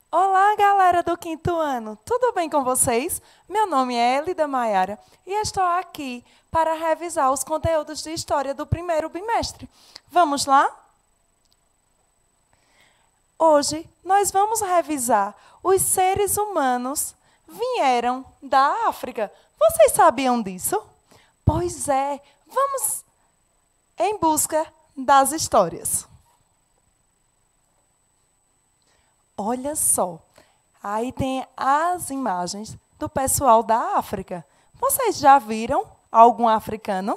Olá, galera do quinto ano. Tudo bem com vocês? Meu nome é Elida Maiara e estou aqui para revisar os conteúdos de história do primeiro bimestre. Vamos lá? Hoje nós vamos revisar os seres humanos vieram da África. Vocês sabiam disso? Pois é, vamos em busca das histórias. Olha só, aí tem as imagens do pessoal da África. Vocês já viram algum africano?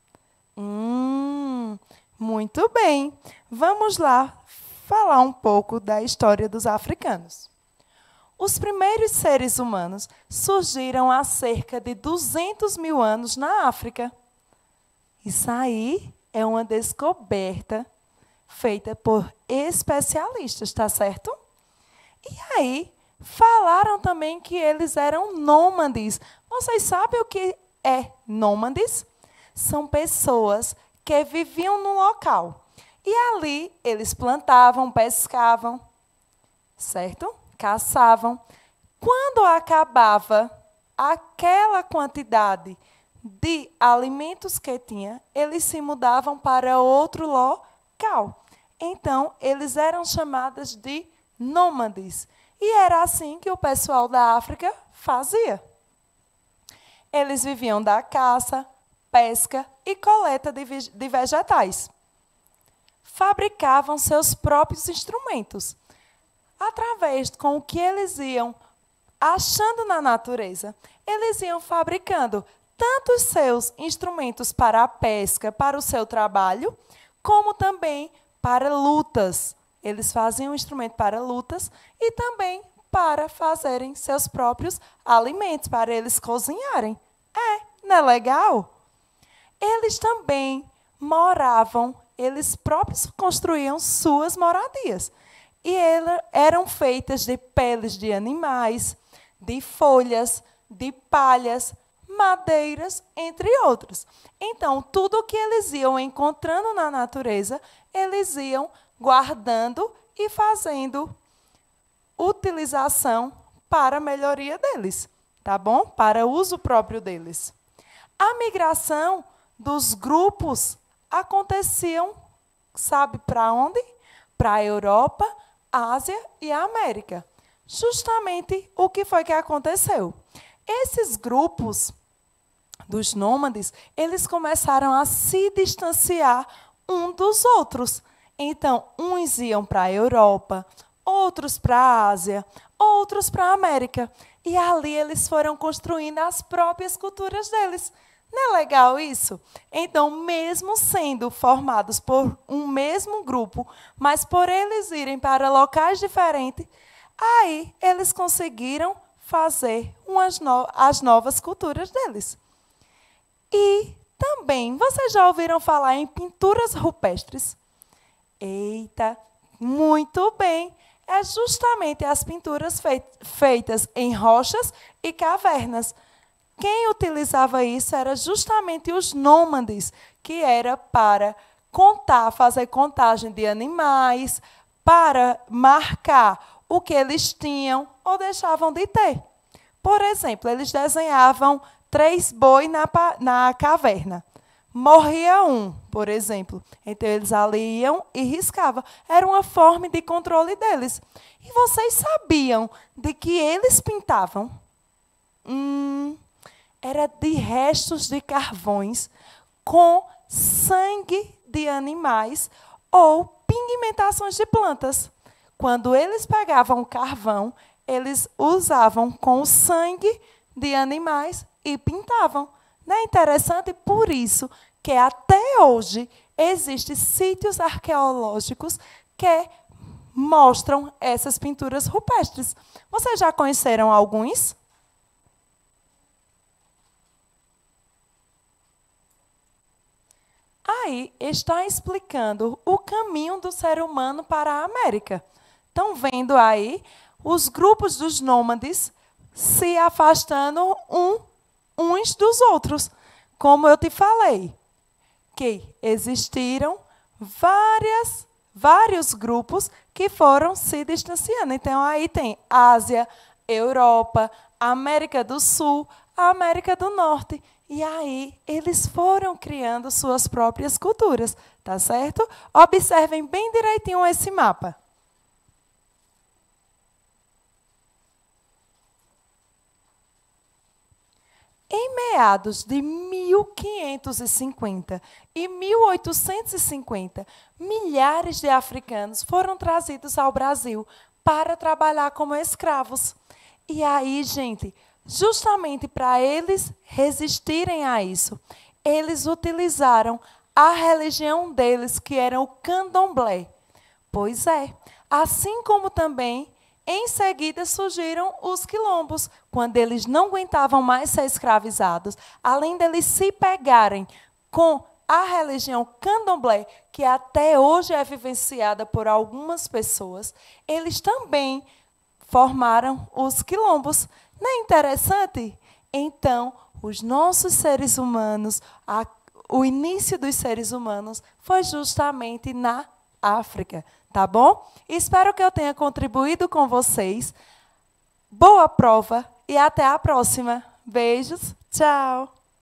Muito bem. Vamos lá falar um pouco da história dos africanos. Os primeiros seres humanos surgiram há cerca de 200 mil anos na África. Isso aí é uma descoberta feita por especialistas, tá certo? E aí, falaram também que eles eram nômades. Vocês sabem o que é nômades? São pessoas que viviam no local. E ali eles plantavam, pescavam, certo? Caçavam. Quando acabava aquela quantidade de alimentos que tinha, eles se mudavam para outro local. Então, eles eram chamados de nômades. E era assim que o pessoal da África fazia. Eles viviam da caça, pesca e coleta de vegetais. Fabricavam seus próprios instrumentos. Através com o que eles iam achando na natureza, eles iam fabricando tanto os seus instrumentos para a pesca, para o seu trabalho, como também para lutas. Eles faziam um instrumento para lutas e também para fazerem seus próprios alimentos, para eles cozinharem. Não é legal? Eles também moravam, eles próprios construíam suas moradias. E eram feitas de peles de animais, de folhas, de palhas, madeiras, entre outros. Então, tudo o que eles iam encontrando na natureza, eles iam guardando e fazendo utilização para a melhoria deles, tá bom? Para uso próprio deles. A migração dos grupos aconteciam, sabe para onde? Para a Europa, Ásia e a América. Justamente o que foi que aconteceu? Esses grupos dos nômades, eles começaram a se distanciar um dos outros. Então, uns iam para a Europa, outros para a Ásia, outros para a América. E ali eles foram construindo as próprias culturas deles. Não é legal isso? Então, mesmo sendo formados por um mesmo grupo, mas por eles irem para locais diferentes, aí eles conseguiram fazer as novas culturas deles. E também, vocês já ouviram falar em pinturas rupestres? Eita, muito bem. É justamente as pinturas feitas em rochas e cavernas. Quem utilizava isso era justamente os nômades, que era para contar, fazer contagem de animais, para marcar o que eles tinham ou deixavam de ter. Por exemplo, eles desenhavam 3 bois na caverna. Morria um, por exemplo. Então, eles ali iam e riscavam. Era uma forma de controle deles. E vocês sabiam de que eles pintavam? Era de restos de carvões com sangue de animais ou pigmentações de plantas. Quando eles pegavam o carvão, eles usavam com o sangue de animais e pintavam. Não é interessante? Por isso que até hoje existem sítios arqueológicos que mostram essas pinturas rupestres. Vocês já conheceram alguns? Aí está explicando o caminho do ser humano para a América. Estão vendo aí os grupos dos nômades se afastando uns dos outros. Como eu te falei, que existiram vários grupos que foram se distanciando. Então, aí tem Ásia, Europa, América do Sul, América do Norte. E aí, eles foram criando suas próprias culturas, tá certo? Observem bem direitinho esse mapa. Em meados de 1550 e 1850, milhares de africanos foram trazidos ao Brasil para trabalhar como escravos. E aí, gente, justamente para eles resistirem a isso, eles utilizaram a religião deles, que era o candomblé. Pois é, assim como também em seguida surgiram os quilombos, quando eles não aguentavam mais ser escravizados. Além deles se pegarem com a religião candomblé, que até hoje é vivenciada por algumas pessoas, eles também formaram os quilombos. Não é interessante? Então, os nossos seres humanos, o início dos seres humanos foi justamente na África. Tá bom? Espero que eu tenha contribuído com vocês. Boa prova e até a próxima. Beijos. Tchau.